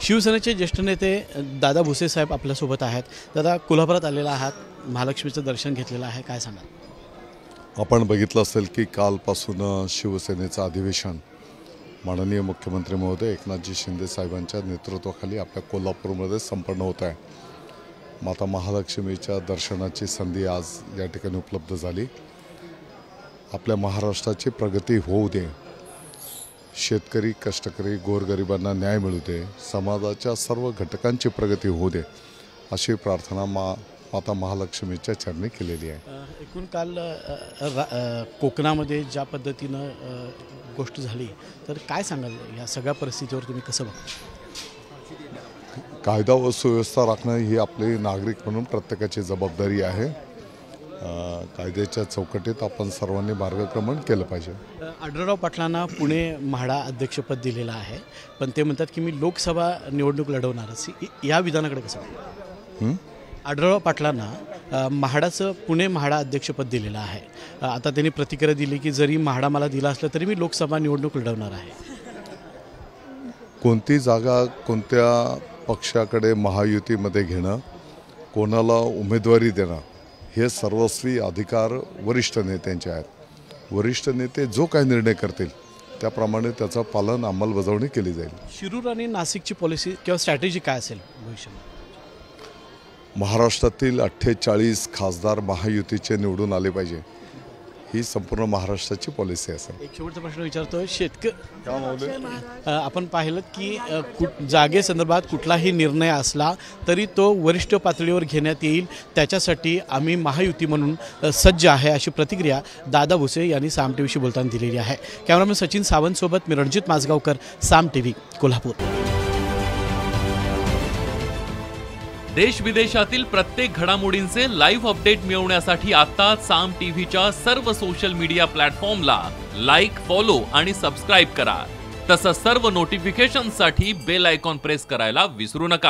शिवसेनेचे ज्येष्ठ नेते दादा भुसे साहेब आपल्यासोबत आहेत। दादा, कोल्हापुरात आलेला आहात, महालक्ष्मीचं दर्शन घेतलेलं आहे, काय सांगाल? आपण बघितलं असेल की कालपासून शिवसेनेचं अधिवेशन माननीय मुख्यमंत्री महोदय एकनाथजी शिंदे साहेबांच्या नेतृत्वाखाली आपल्या कोल्हापूरमध्ये संपन्न होत आहे। माता महालक्ष्मीच्या दर्शनाची संधी आज या ठिकाणी उपलब्ध झाली। आपल्या महाराष्ट्राची प्रगती होऊ दे, शेतकरी, कष्टकरी, गोरगरिबांना न्याय मिळू दे, समाजाच्या सर्व घटकांची प्रगती होऊ दे, अशी प्रार्थना माता महालक्ष्मीच्या चरणी केलेली आहे। एकूण काल कोकणामध्ये ज्या पद्धतीनं गोष्ट झाली, तर काय सांगाल या सगळ्या परिस्थितीवर तुम्ही कसं बघता? कायदा व सुव्यवस्था राखणं ही आपली नागरिक म्हणून प्रत्येकाची जबाबदारी आहे। कायद्याच्या चौकटीत आपण सर्वांनी मार्गक्रमण केलं पाहिजे। आढळराव पाटलांना पुणे म्हाडा अध्यक्षपद दिलेलं आहे, पण ते म्हणतात की मी लोकसभा निवडणूक लढवणारच। या विधानाकडे कसं? आढळराव पाटलांना म्हाडाचं पुणे म्हाडा अध्यक्षपद दिलेलं आहे। आता त्यांनी प्रतिक्रिया दिली की जरी म्हाडा मला दिला असलं तरी मी लोकसभा निवडणूक लढवणार आहे। कोणती जागा कोणत्या पक्षाकडे महायुतीमध्ये घेणं, कोणाला उमेदवारी देणं, हे सर्वस्वी अधिकार वरिष्ठ नेत्यांचे आहेत। वरिष्ठ नेते जो काही निर्णय करतील त्याप्रमाणे त्याचं पालन अंमलबजावणी केली जाईल। शिरूर आणि नाशिकची पॉलिसी किंवा स्ट्रॅटेजी काय असेल भविष्यात? महाराष्ट्रातील 48 खासदार महायुतीचे निवडून आले पाहिजे, ही संपूर्ण महाराष्ट्राची पॉलिसी असेल। एक शेवटचा प्रश्न विचारतोय, आपण पाहिलं की जागेसंदर्भात कुठलाही निर्णय असला तरी तो वरिष्ठ पातळीवर घेण्यात येईल, त्याच्यासाठी आम्ही महायुती म्हणून सज्ज आहे, अशी प्रतिक्रिया दादा भुसे यांनी साम टीव्हीशी बोलताना दिलेली आहे। कॅमेरामॅन सचिन सावंतसोबत मी रणजित माजगावकर, साम टीव्ही, कोल्हापूर। देश विदेशातील प्रत्येक घडामोडींचे लाईव्ह अपडेट मिळवण्यासाठी आता साम टीव्हीच्या सर्व सोशल मीडिया प्लॅटफॉर्मला लाईक, फॉलो आणि सबस्क्राईब करा। तसंच सर्व नोटिफिकेशनसाठी बेल आयकॉन प्रेस करायला विसरू नका।